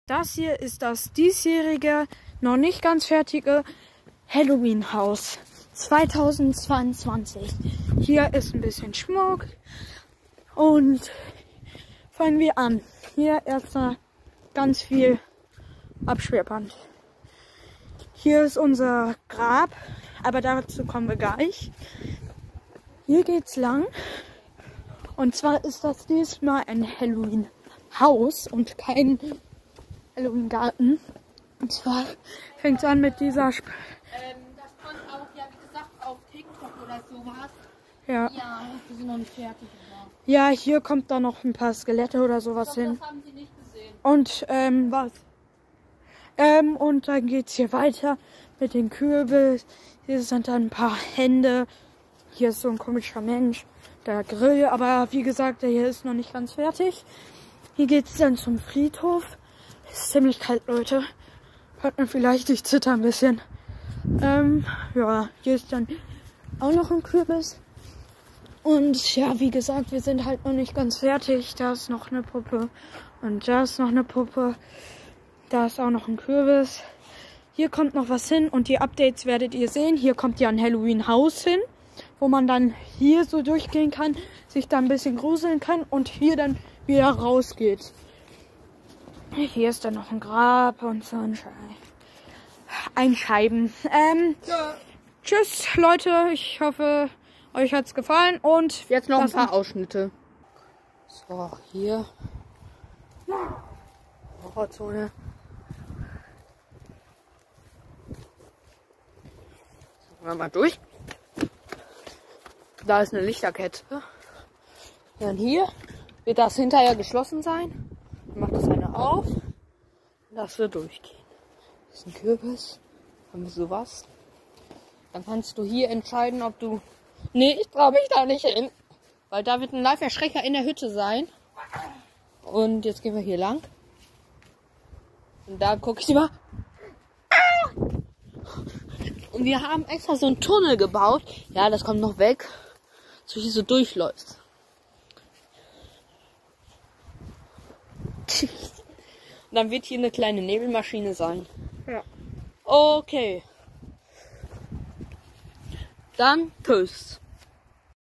Das hier ist das diesjährige, noch nicht ganz fertige Halloween-Haus 2022. Hier ist ein bisschen Schmuck und fangen wir an. Hier erstmal ganz viel Absperrband. Hier ist unser Grab, aber dazu kommen wir gleich. Hier geht's lang. Und zwar ist das diesmal ein Halloween-Haus und kein Halloween-Garten. Und zwar fängt es an mit dieser... das kommt auch, ja, wie gesagt, auf TikTok oder sowas. Ja. Ja, die sind noch nicht fertig. Ja, hier kommt da noch ein paar Skelette oder sowas hin. Das haben sie nicht gesehen. Und, was? Und dann geht's hier weiter mit den Kürbis. Hier sind dann ein paar Hände. Hier ist so ein komischer Mensch. Der Grill, aber wie gesagt, der hier ist noch nicht ganz fertig. Hier geht's dann zum Friedhof. Ist ziemlich kalt, Leute. Hört man vielleicht, ich zitter ein bisschen. Ja, hier ist dann auch noch ein Kürbis. Und ja, wie gesagt, wir sind halt noch nicht ganz fertig. Da ist noch eine Puppe. Und da ist noch eine Puppe. Da ist auch noch ein Kürbis. Hier kommt noch was hin und die Updates werdet ihr sehen. Hier kommt ja ein Halloween-Haus hin, wo man dann hier so durchgehen kann, sich da ein bisschen gruseln kann und hier dann wieder rausgeht. Hier ist dann noch ein Grab und so ein Scheiben. Ja. Tschüss, Leute. Ich hoffe, euch hat's gefallen und Jetzt noch ein paar Ausschnitte. So, hier. Horrorzone. Gehen wir mal durch. Da ist eine Lichterkette. Dann hier wird das hinterher geschlossen sein. Dann macht das eine auf. Lass wir durchgehen. Das ist ein Kürbis. Haben wir sowas. Dann kannst du hier entscheiden, ob du... Nee, ich traue mich da nicht hin. Weil da wird ein Live-Erschrecker in der Hütte sein. Und jetzt gehen wir hier lang. Und da gucke ich mal. Und wir haben extra so einen Tunnel gebaut. Ja, das kommt noch weg. Dass du hier so durchläufst. Und dann wird hier eine kleine Nebelmaschine sein. Ja. Okay. Dann tschüss.